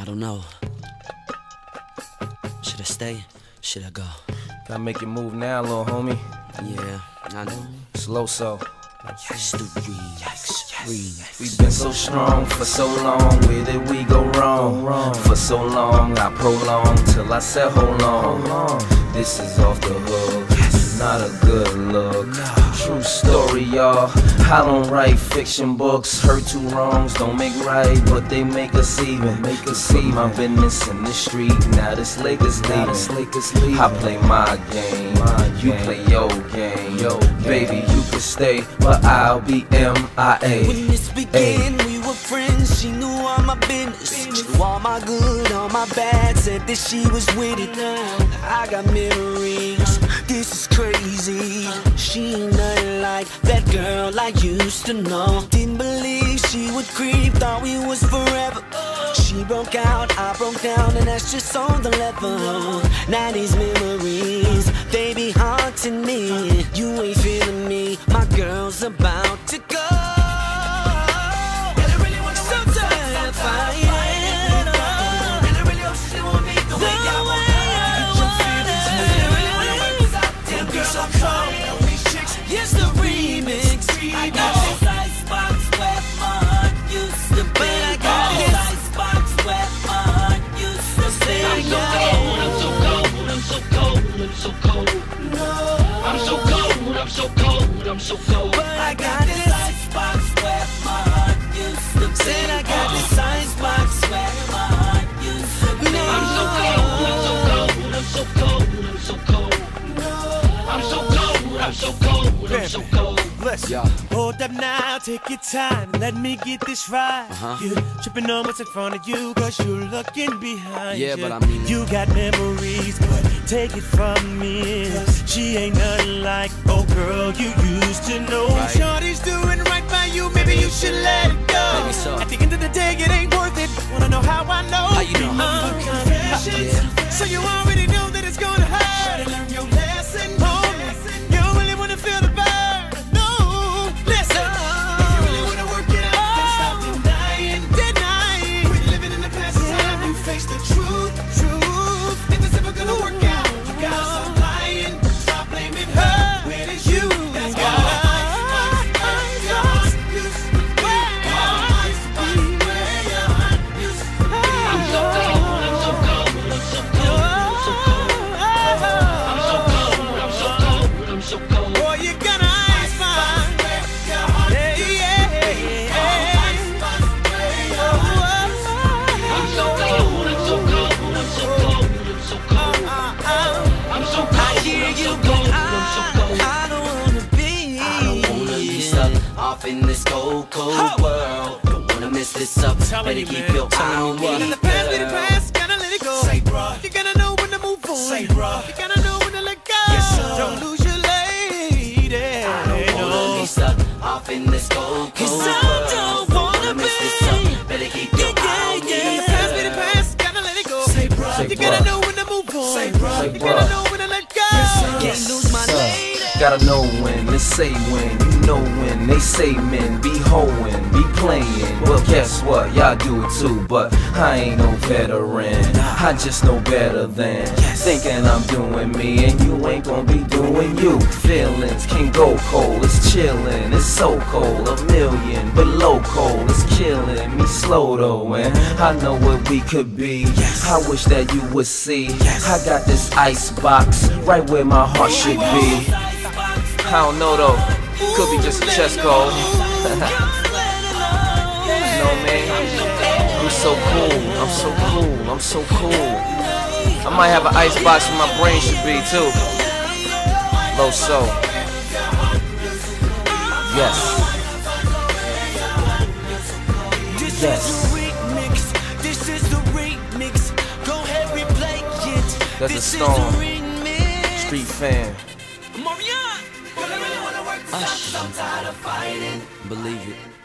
don't know. Should I stay? Should I go? Gotta make your move now, little homie. Yeah, I know. It's Louso. Yes, the remix. We've been so strong for so long. Where did we go wrong? For so long, I prolonged till I said hold on. This is off the hook. Not a good look. True story, y'all. I don't write fiction books. Heard two wrongs don't make right, but they make us even. See my business in the street. Now this Lakers leaving. I play my game. You play your game. Baby, you can stay, but I'll be M.I.A. When this began, we were friends. She knew all my business. She knew all my good, all my bad. Said that she was with it. I got memories. This is crazy. She ain't nothing like that girl I used to know. Didn't believe she would creep. Thought we was forever. She broke out, I broke down, and that's just on the level. Now these memories, they be haunting me. You ain't feeling me, my girl's about to go. So terrified. Yes, the remix. I got this icebox where mud used to be. I got this icebox where mud used to be. I'm so cold, I'm so cold, I'm so cold, I'm so cold. I'm so cold, I'm so cold. But I got this icebox where mud used to be. I got this icebox where mud used to be. I'm so cold, I'm so cold, I'm so cold, I'm so cold. I'm so cold, I'm so cold. Hold up now, take your time, let me get this right. You tripping on what's in front of you, cause you're looking behind you. But I mean, you got memories, but take it from me. She ain't nothing like, oh girl, you used to know. Right. Shorty's doing right by you, maybe you should let it go. Maybe so. At the end of the day, it ain't worth it. Wanna know how I know? How you know? Confessions. So you already know that it's gonna hurt. Try to learn your lesson, homie. You don't really wanna feel the burn. No, listen. If you really wanna work it out, then stop denying. Quit living in the past. It's time you face the truth. If it's ever gonna work out, you gotta stop lying. Stop blaming her. When it's you that's got her. In this cold world, don't wanna mess this up. Better keep your eye on me. In the past, be the past, gotta let it go. Say, bruh, you gotta know when to move on. Say, bruh, you gotta know when to let go. Yes, sir. Don't lose your lady. I don't wanna be stuck off in this cold world. I don't wanna mess this up. Better keep your eye on me. In the past, be the past, gotta let it go. Say, bruh, you gotta know when to move on. Say, bruh, you gotta know when to let go. Can't lose my lady. Gotta know when to say when. You know when they say men be hoeing, be playing. Well, guess what? Y'all do it too, but I ain't no veteran. I just know better than thinking I'm doing me, and you ain't gonna be doing you. Feelings can go cold, it's chillin', it's so cold. 1,000,000 below cold, it's killing me slow though, and I know what we could be. I wish that you would see. I got this ice box right where my heart should be. I don't know though, could be just a chest cold. You know me? I'm so cool, I'm so cool, I'm so cool. I might have an ice box where my brain should be too. Louso. Yes. This is the remix. Go ahead, replay it. That's a Storm Street fan. Usher, I'm tired of fighting. Believe it.